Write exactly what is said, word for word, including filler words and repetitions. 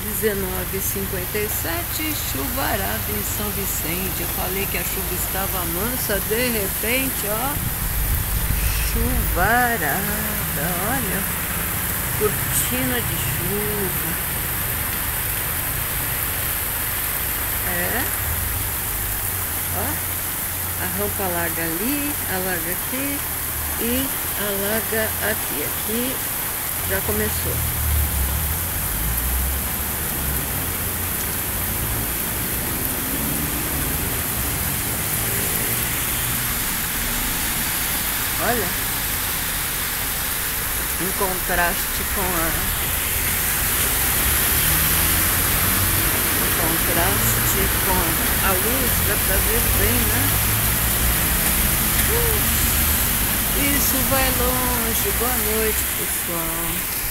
dezenove e cinquenta e sete, chuvarada em São Vicente. Eu falei que a chuva estava mansa, de repente, ó, chuvarada, olha, cortina de chuva. É, ó, a rampa larga ali, alarga aqui e alarga aqui. Aqui já começou. Olha, em contraste com a em contraste com a luz, dá pra ver bem, né? Uh, isso vai longe. Boa noite, pessoal.